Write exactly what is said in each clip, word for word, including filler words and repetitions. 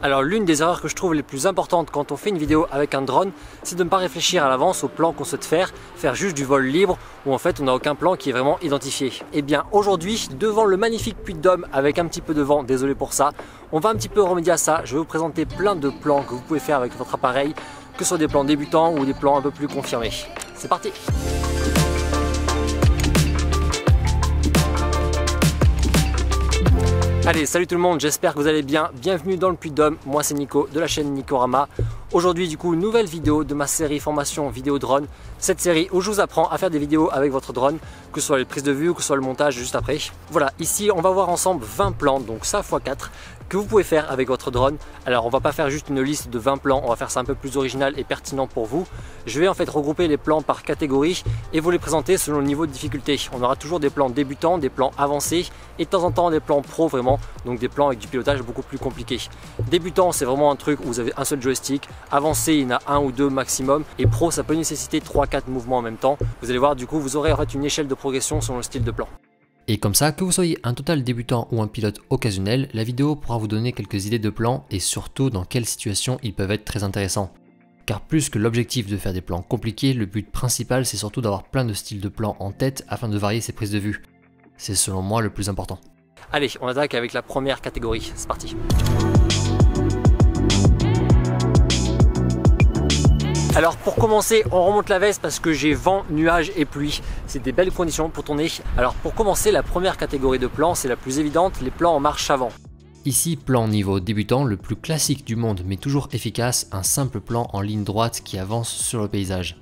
Alors l'une des erreurs que je trouve les plus importantes quand on fait une vidéo avec un drone, c'est de ne pas réfléchir à l'avance au plan qu'on souhaite faire, faire juste du vol libre où en fait on n'a aucun plan qui est vraiment identifié. Et bien aujourd'hui, devant le magnifique Puy de Dôme avec un petit peu de vent, désolé pour ça, on va un petit peu remédier à ça. Je vais vous présenter plein de plans que vous pouvez faire avec votre appareil, que ce soit des plans débutants ou des plans un peu plus confirmés. C'est parti! Allez, salut tout le monde, j'espère que vous allez bien. Bienvenue dans le Puy de Dôme, moi c'est Nico de la chaîne Nicorama. Aujourd'hui du coup, une nouvelle vidéo de ma série formation vidéo drone. Cette série où je vous apprends à faire des vidéos avec votre drone, que ce soit les prises de vue ou que ce soit le montage juste après. Voilà, ici on va voir ensemble vingt plans, donc ça fois quatre, que vous pouvez faire avec votre drone. Alors on va pas faire juste une liste de vingt plans, on va faire ça un peu plus original et pertinent pour vous. Je vais en fait regrouper les plans par catégorie et vous les présenter selon le niveau de difficulté. On aura toujours des plans débutants, des plans avancés et de temps en temps des plans pro vraiment, donc des plans avec du pilotage beaucoup plus compliqué. Débutant, c'est vraiment un truc où vous avez un seul joystick. Avancé, il y en a un ou deux maximum. Et pro, ça peut nécessiter trois quatre mouvements en même temps. Vous allez voir, du coup, vous aurez en fait une échelle de progression selon le style de plan. Et comme ça, que vous soyez un total débutant ou un pilote occasionnel, la vidéo pourra vous donner quelques idées de plans et surtout dans quelles situations ils peuvent être très intéressants. Car plus que l'objectif de faire des plans compliqués, le but principal c'est surtout d'avoir plein de styles de plans en tête afin de varier ses prises de vue. C'est selon moi le plus important. Allez, on attaque avec la première catégorie, c'est parti. Alors pour commencer, on remonte la veste parce que j'ai vent, nuages et pluie. C'est des belles conditions pour tourner. Alors pour commencer, la première catégorie de plans, c'est la plus évidente, les plans en marche avant. Ici, plan niveau débutant, le plus classique du monde mais toujours efficace, un simple plan en ligne droite qui avance sur le paysage.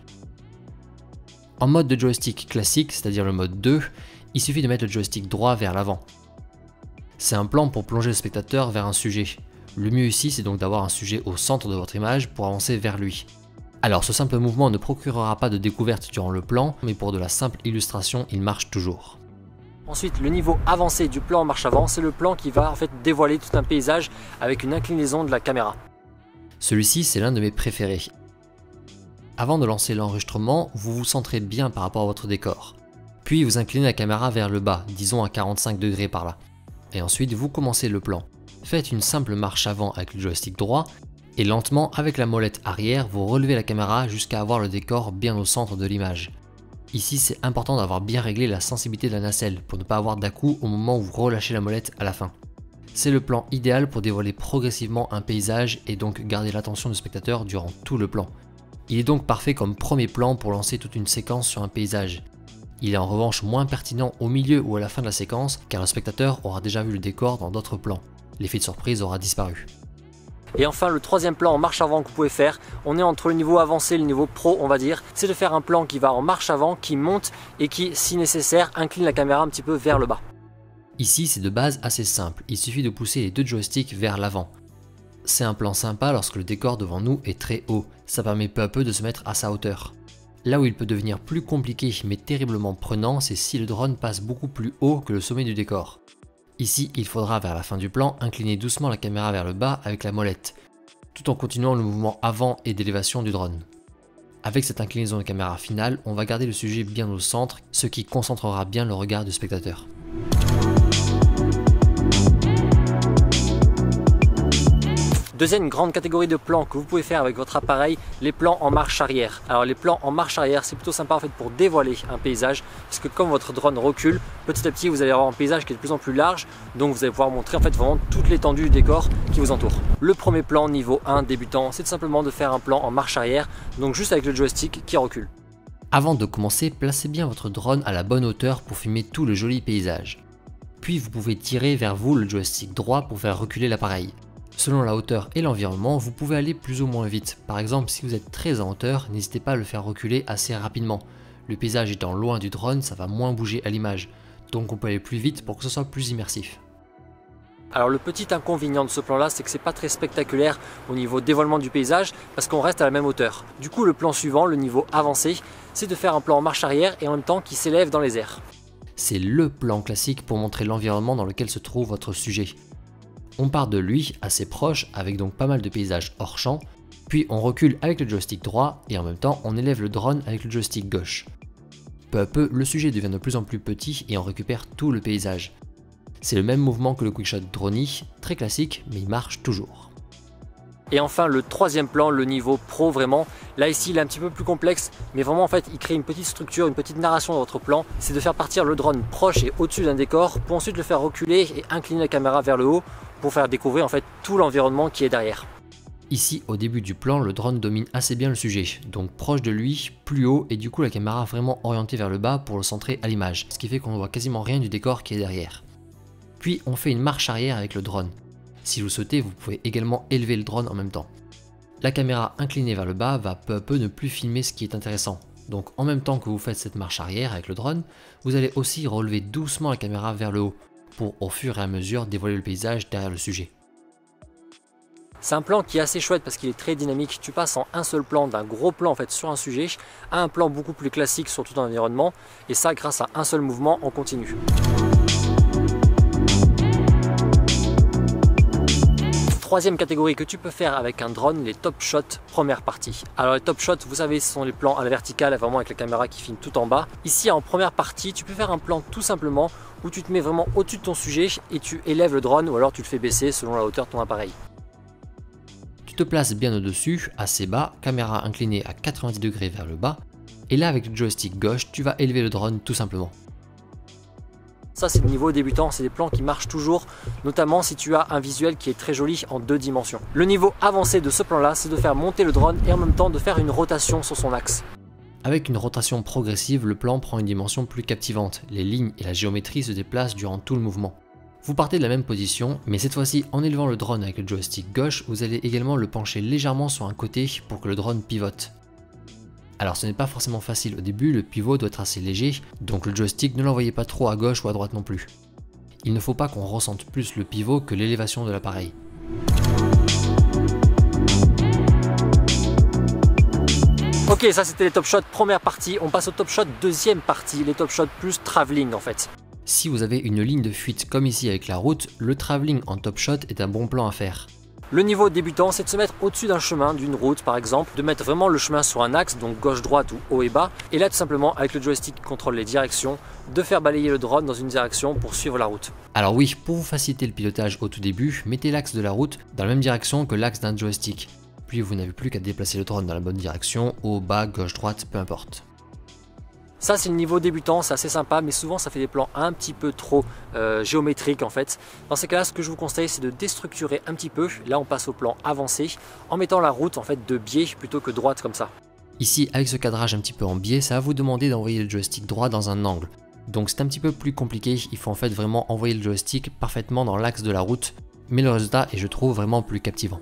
En mode de joystick classique, c'est-à-dire le mode deux, il suffit de mettre le joystick droit vers l'avant. C'est un plan pour plonger le spectateur vers un sujet. Le mieux ici, c'est donc d'avoir un sujet au centre de votre image pour avancer vers lui. Alors ce simple mouvement ne procurera pas de découverte durant le plan, mais pour de la simple illustration, il marche toujours. Ensuite, le niveau avancé du plan en marche avant, c'est le plan qui va en fait dévoiler tout un paysage avec une inclinaison de la caméra. Celui-ci, c'est l'un de mes préférés. Avant de lancer l'enregistrement, vous vous centrez bien par rapport à votre décor. Puis vous inclinez la caméra vers le bas, disons à quarante-cinq degrés par là. Et ensuite, vous commencez le plan. Faites une simple marche avant avec le joystick droit, et lentement, avec la molette arrière, vous relevez la caméra jusqu'à avoir le décor bien au centre de l'image. Ici, c'est important d'avoir bien réglé la sensibilité de la nacelle pour ne pas avoir d'à-coup au moment où vous relâchez la molette à la fin. C'est le plan idéal pour dévoiler progressivement un paysage et donc garder l'attention du spectateur durant tout le plan. Il est donc parfait comme premier plan pour lancer toute une séquence sur un paysage. Il est en revanche moins pertinent au milieu ou à la fin de la séquence car le spectateur aura déjà vu le décor dans d'autres plans. L'effet de surprise aura disparu. Et enfin, le troisième plan en marche avant que vous pouvez faire, on est entre le niveau avancé et le niveau pro, on va dire, c'est de faire un plan qui va en marche avant, qui monte et qui, si nécessaire, incline la caméra un petit peu vers le bas. Ici, c'est de base assez simple, il suffit de pousser les deux joysticks vers l'avant. C'est un plan sympa lorsque le décor devant nous est très haut, ça permet peu à peu de se mettre à sa hauteur. Là où il peut devenir plus compliqué mais terriblement prenant, c'est si le drone passe beaucoup plus haut que le sommet du décor. Ici, il faudra vers la fin du plan incliner doucement la caméra vers le bas avec la molette, tout en continuant le mouvement avant et d'élévation du drone. Avec cette inclinaison de caméra finale, on va garder le sujet bien au centre, ce qui concentrera bien le regard du spectateur. Deuxième grande catégorie de plans que vous pouvez faire avec votre appareil, les plans en marche arrière. Alors les plans en marche arrière, c'est plutôt sympa en fait pour dévoiler un paysage, parce que comme votre drone recule, petit à petit vous allez avoir un paysage qui est de plus en plus large, donc vous allez pouvoir montrer en fait vraiment toute l'étendue du décor qui vous entoure. Le premier plan niveau un débutant, c'est tout simplement de faire un plan en marche arrière, donc juste avec le joystick qui recule. Avant de commencer, placez bien votre drone à la bonne hauteur pour filmer tout le joli paysage. Puis vous pouvez tirer vers vous le joystick droit pour faire reculer l'appareil. Selon la hauteur et l'environnement, vous pouvez aller plus ou moins vite. Par exemple, si vous êtes très en hauteur, n'hésitez pas à le faire reculer assez rapidement. Le paysage étant loin du drone, ça va moins bouger à l'image. Donc on peut aller plus vite pour que ce soit plus immersif. Alors le petit inconvénient de ce plan là, c'est que c'est pas très spectaculaire au niveau dévoilement du paysage parce qu'on reste à la même hauteur. Du coup le plan suivant, le niveau avancé, c'est de faire un plan en marche arrière et en même temps qui s'élève dans les airs. C'est le plan classique pour montrer l'environnement dans lequel se trouve votre sujet. On part de lui assez proche avec donc pas mal de paysages hors champ, puis on recule avec le joystick droit et en même temps on élève le drone avec le joystick gauche. Peu à peu, le sujet devient de plus en plus petit et on récupère tout le paysage. C'est le même mouvement que le quickshot Drony, très classique mais il marche toujours. Et enfin le troisième plan, le niveau pro vraiment. Là ici il est un petit peu plus complexe, mais vraiment en fait il crée une petite structure, une petite narration dans votre plan. C'est de faire partir le drone proche et au-dessus d'un décor pour ensuite le faire reculer et incliner la caméra vers le haut pour faire découvrir en fait tout l'environnement qui est derrière. Ici, au début du plan, le drone domine assez bien le sujet, donc proche de lui, plus haut, et du coup la caméra vraiment orientée vers le bas pour le centrer à l'image, ce qui fait qu'on ne voit quasiment rien du décor qui est derrière. Puis on fait une marche arrière avec le drone. Si vous le souhaitez, vous pouvez également élever le drone en même temps. La caméra inclinée vers le bas va peu à peu ne plus filmer ce qui est intéressant. Donc en même temps que vous faites cette marche arrière avec le drone, vous allez aussi relever doucement la caméra vers le haut, pour au fur et à mesure dévoiler le paysage derrière le sujet. C'est un plan qui est assez chouette parce qu'il est très dynamique. Tu passes en un seul plan d'un gros plan en fait sur un sujet à un plan beaucoup plus classique sur tout un environnement, et ça grâce à un seul mouvement en continu. Troisième catégorie que tu peux faire avec un drone, les top shots première partie. Alors les top shots, vous savez, ce sont les plans à la verticale, vraiment avec la caméra qui filme tout en bas. Ici en première partie, tu peux faire un plan tout simplement où tu te mets vraiment au-dessus de ton sujet et tu élèves le drone, ou alors tu le fais baisser selon la hauteur de ton appareil. Tu te places bien au-dessus, assez bas, caméra inclinée à quatre-vingt-dix degrés vers le bas, et là avec le joystick gauche, tu vas élever le drone tout simplement. Ça c'est le niveau débutant, c'est des plans qui marchent toujours, notamment si tu as un visuel qui est très joli en deux dimensions. Le niveau avancé de ce plan là, c'est de faire monter le drone et en même temps de faire une rotation sur son axe. Avec une rotation progressive, le plan prend une dimension plus captivante, les lignes et la géométrie se déplacent durant tout le mouvement. Vous partez de la même position, mais cette fois-ci en élevant le drone avec le joystick gauche, vous allez également le pencher légèrement sur un côté pour que le drone pivote. Alors ce n'est pas forcément facile au début, le pivot doit être assez léger, donc le joystick ne l'envoyez pas trop à gauche ou à droite non plus. Il ne faut pas qu'on ressente plus le pivot que l'élévation de l'appareil. Ok, ça c'était les top shots première partie, on passe au top shot deuxième partie, les top shots plus travelling en fait. Si vous avez une ligne de fuite comme ici avec la route, le travelling en top shot est un bon plan à faire. Le niveau débutant, c'est de se mettre au-dessus d'un chemin, d'une route par exemple, de mettre vraiment le chemin sur un axe, donc gauche-droite ou haut et bas, et là tout simplement avec le joystick qui contrôle les directions, de faire balayer le drone dans une direction pour suivre la route. Alors oui, pour vous faciliter le pilotage au tout début, mettez l'axe de la route dans la même direction que l'axe d'un joystick, puis vous n'avez plus qu'à déplacer le drone dans la bonne direction, haut, bas, gauche-droite, peu importe. Ça c'est le niveau débutant, c'est assez sympa, mais souvent ça fait des plans un petit peu trop euh, géométriques en fait. Dans ces cas-là, ce que je vous conseille, c'est de déstructurer un petit peu. Là on passe au plan avancé, en mettant la route en fait de biais plutôt que droite comme ça. Ici, avec ce cadrage un petit peu en biais, ça va vous demander d'envoyer le joystick droit dans un angle. Donc c'est un petit peu plus compliqué, il faut en fait vraiment envoyer le joystick parfaitement dans l'axe de la route, mais le résultat est, je trouve, vraiment plus captivant.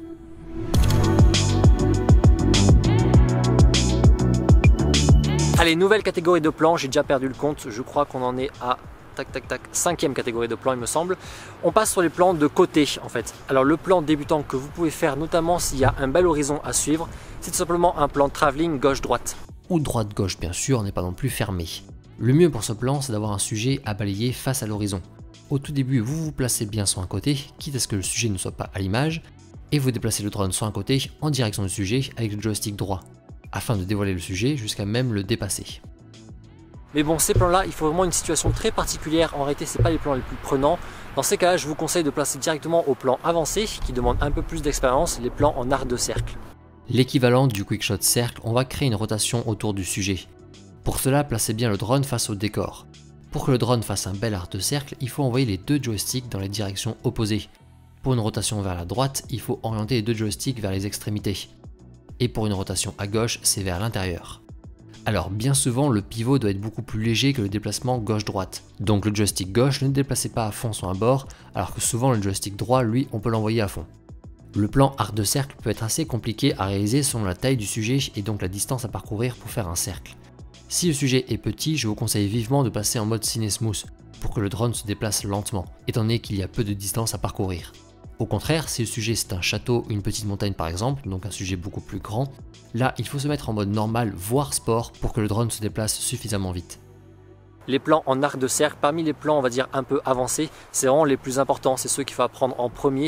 Allez, nouvelle catégorie de plans, j'ai déjà perdu le compte, je crois qu'on en est à tac tac tac, cinquième catégorie de plans il me semble. On passe sur les plans de côté en fait. Alors le plan débutant que vous pouvez faire, notamment s'il y a un bel horizon à suivre, c'est tout simplement un plan travelling gauche-droite. Ou droite-gauche bien sûr, on n'est pas non plus fermé. Le mieux pour ce plan, c'est d'avoir un sujet à balayer face à l'horizon. Au tout début, vous vous placez bien sur un côté, quitte à ce que le sujet ne soit pas à l'image, et vous déplacez le drone sur un côté en direction du sujet avec le joystick droit, afin de dévoiler le sujet jusqu'à même le dépasser. Mais bon, ces plans là, il faut vraiment une situation très particulière, en réalité c'est pas les plans les plus prenants. Dans ces cas là, je vous conseille de placer directement au plan avancé, qui demande un peu plus d'expérience, les plans en arc de cercle. L'équivalent du quickshot cercle, on va créer une rotation autour du sujet. Pour cela, placez bien le drone face au décor. Pour que le drone fasse un bel arc de cercle, il faut envoyer les deux joysticks dans les directions opposées. Pour une rotation vers la droite, il faut orienter les deux joysticks vers les extrémités. Et pour une rotation à gauche, c'est vers l'intérieur. Alors bien souvent, le pivot doit être beaucoup plus léger que le déplacement gauche-droite. Donc le joystick gauche ne déplacez pas à fond sur un bord, alors que souvent le joystick droit, lui, on peut l'envoyer à fond. Le plan arc de cercle peut être assez compliqué à réaliser selon la taille du sujet et donc la distance à parcourir pour faire un cercle. Si le sujet est petit, je vous conseille vivement de passer en mode Cine Smooth pour que le drone se déplace lentement, étant donné qu'il y a peu de distance à parcourir. Au contraire, si le sujet c'est un château ou une petite montagne par exemple, donc un sujet beaucoup plus grand, là il faut se mettre en mode normal voire sport pour que le drone se déplace suffisamment vite. Les plans en arc de cercle, parmi les plans on va dire un peu avancés, c'est vraiment les plus importants, c'est ceux qu'il faut apprendre en premier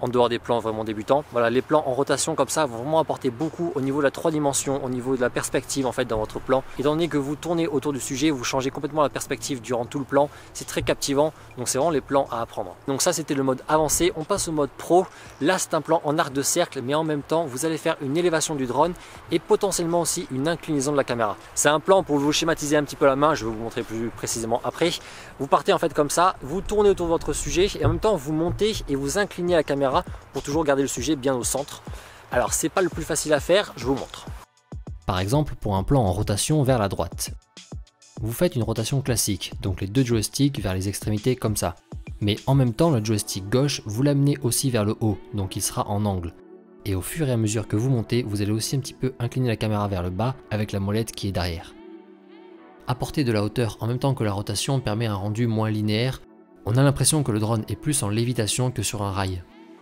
en dehors des plans vraiment débutants. Voilà, les plans en rotation comme ça vont vraiment apporter beaucoup au niveau de la trois dimensions, au niveau de la perspective en fait dans votre plan. Étant donné que vous tournez autour du sujet, vous changez complètement la perspective durant tout le plan. C'est très captivant, donc c'est vraiment les plans à apprendre. Donc ça c'était le mode avancé. On passe au mode pro. Là c'est un plan en arc de cercle, mais en même temps vous allez faire une élévation du drone et potentiellement aussi une inclinaison de la caméra. C'est un plan pour vous schématiser un petit peu la main, je vais vous montrer plus précisément après. Vous partez en fait comme ça, vous tournez autour de votre sujet et en même temps vous montez et vous inclinez la caméra pour toujours garder le sujet bien au centre. Alors c'est pas le plus facile à faire, je vous montre. Par exemple pour un plan en rotation vers la droite. Vous faites une rotation classique, donc les deux joysticks vers les extrémités comme ça. Mais en même temps le joystick gauche, vous l'amenez aussi vers le haut, donc il sera en angle. Et au fur et à mesure que vous montez, vous allez aussi un petit peu incliner la caméra vers le bas avec la molette qui est derrière. Apporter de la hauteur en même temps que la rotation permet un rendu moins linéaire. On a l'impression que le drone est plus en lévitation que sur un rail.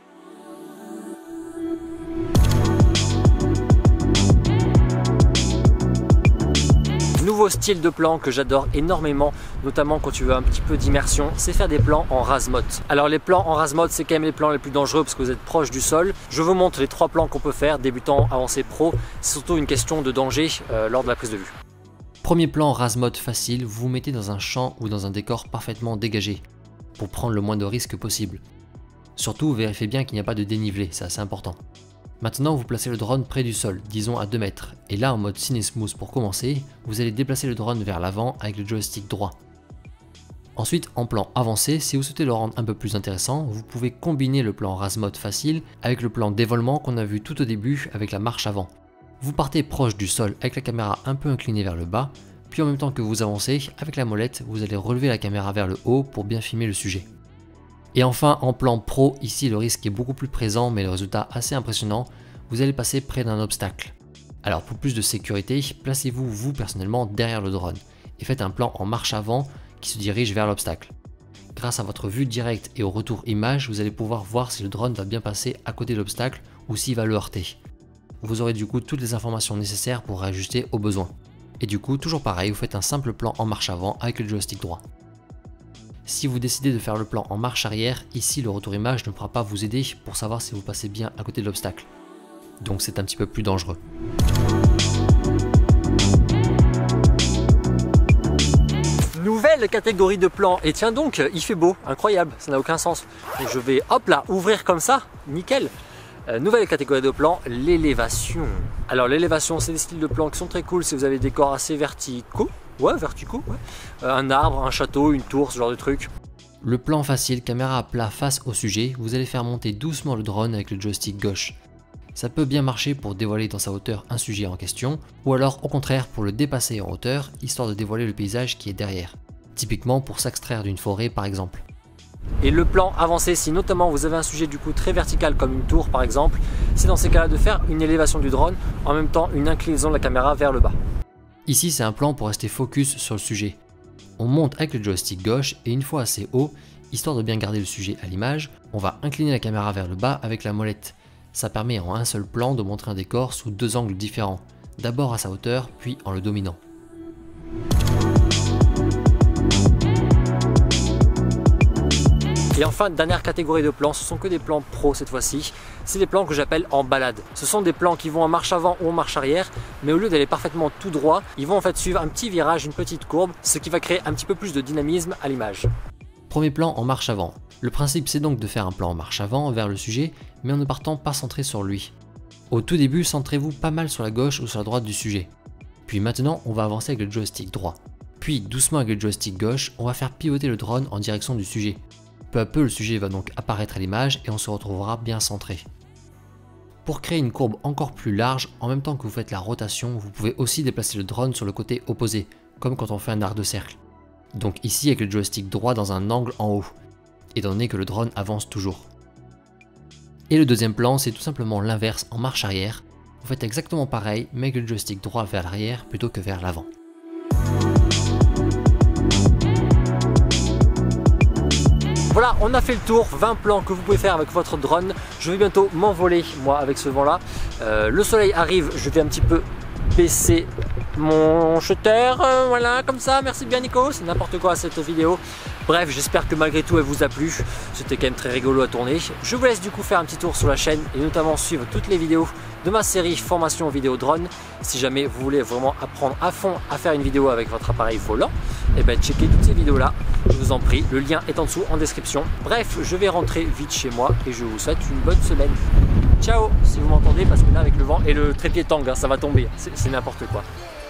Nouveau style de plan que j'adore énormément, notamment quand tu veux un petit peu d'immersion, c'est faire des plans en ras mode. Alors les plans en ras mode, c'est quand même les plans les plus dangereux parce que vous êtes proche du sol. Je vous montre les trois plans qu'on peut faire, débutant, avancé, pro. C'est surtout une question de danger euh, lors de la prise de vue. Premier plan ras mode facile, vous vous mettez dans un champ ou dans un décor parfaitement dégagé pour prendre le moins de risques possible. Surtout, vérifiez bien qu'il n'y a pas de dénivelé, c'est assez important. Maintenant, vous placez le drone près du sol, disons à deux mètres, et là en mode ciné-smooth pour commencer, vous allez déplacer le drone vers l'avant avec le joystick droit. Ensuite, en plan avancé, si vous souhaitez le rendre un peu plus intéressant, vous pouvez combiner le plan ras mode facile avec le plan dévolement qu'on a vu tout au début avec la marche avant. Vous partez proche du sol avec la caméra un peu inclinée vers le bas, puis en même temps que vous avancez, avec la molette, vous allez relever la caméra vers le haut pour bien filmer le sujet. Et enfin, en plan pro, ici le risque est beaucoup plus présent mais le résultat assez impressionnant, vous allez passer près d'un obstacle. Alors pour plus de sécurité, placez-vous vous personnellement derrière le drone et faites un plan en marche avant qui se dirige vers l'obstacle. Grâce à votre vue directe et au retour image, vous allez pouvoir voir si le drone va bien passer à côté de l'obstacle ou s'il va le heurter. Vous aurez du coup toutes les informations nécessaires pour réajuster au besoin. Et du coup, toujours pareil, vous faites un simple plan en marche avant avec le joystick droit. Si vous décidez de faire le plan en marche arrière, ici le retour image ne pourra pas vous aider pour savoir si vous passez bien à côté de l'obstacle. Donc c'est un petit peu plus dangereux. Nouvelle catégorie de plans, et tiens donc, il fait beau, incroyable, ça n'a aucun sens. Donc je vais hop là, ouvrir comme ça, nickel. Euh, nouvelle catégorie de plan, l'élévation. Alors l'élévation, c'est des styles de plans qui sont très cool si vous avez des décors assez verticaux. Ouais, verticaux, ouais. Euh, un arbre, un château, une tour, ce genre de truc. Le plan facile, caméra à plat face au sujet, vous allez faire monter doucement le drone avec le joystick gauche. Ça peut bien marcher pour dévoiler dans sa hauteur un sujet en question, ou alors au contraire pour le dépasser en hauteur, histoire de dévoiler le paysage qui est derrière. Typiquement pour s'extraire d'une forêt par exemple. Et le plan avancé, si notamment vous avez un sujet du coup très vertical comme une tour par exemple, c'est dans ces cas-là de faire une élévation du drone, en même temps une inclinaison de la caméra vers le bas. Ici c'est un plan pour rester focus sur le sujet. On monte avec le joystick gauche et une fois assez haut, histoire de bien garder le sujet à l'image, on va incliner la caméra vers le bas avec la molette. Ça permet en un seul plan de montrer un décor sous deux angles différents, d'abord à sa hauteur puis en le dominant. Et enfin, dernière catégorie de plans, ce sont que des plans pro cette fois-ci. C'est des plans que j'appelle en balade. Ce sont des plans qui vont en marche avant ou en marche arrière, mais au lieu d'aller parfaitement tout droit, ils vont en fait suivre un petit virage, une petite courbe, ce qui va créer un petit peu plus de dynamisme à l'image. Premier plan en marche avant. Le principe c'est donc de faire un plan en marche avant vers le sujet, mais en ne partant pas centré sur lui. Au tout début, centrez-vous pas mal sur la gauche ou sur la droite du sujet. Puis maintenant, on va avancer avec le joystick droit. Puis doucement avec le joystick gauche, on va faire pivoter le drone en direction du sujet. Peu à peu, le sujet va donc apparaître à l'image et on se retrouvera bien centré. Pour créer une courbe encore plus large, en même temps que vous faites la rotation, vous pouvez aussi déplacer le drone sur le côté opposé, comme quand on fait un arc de cercle. Donc ici avec le joystick droit dans un angle en haut, étant donné que le drone avance toujours. Et le deuxième plan, c'est tout simplement l'inverse en marche arrière. Vous faites exactement pareil, mais avec le joystick droit vers l'arrière plutôt que vers l'avant. Voilà, on a fait le tour, vingt plans que vous pouvez faire avec votre drone. Je vais bientôt m'envoler, moi, avec ce vent-là. Euh, le soleil arrive, je vais un petit peu baisser mon shutter, euh, voilà, comme ça. Merci bien Nico, c'est n'importe quoi cette vidéo. Bref, j'espère que malgré tout elle vous a plu, c'était quand même très rigolo à tourner. Je vous laisse du coup faire un petit tour sur la chaîne et notamment suivre toutes les vidéos de ma série formation vidéo drone. Si jamais vous voulez vraiment apprendre à fond à faire une vidéo avec votre appareil volant, et bien checkez toutes ces vidéos là, je vous en prie, le lien est en dessous en description. Bref, je vais rentrer vite chez moi et je vous souhaite une bonne semaine. Ciao, si vous m'entendez, parce que là avec le vent et le trépied tangue, hein, ça va tomber, c'est n'importe quoi.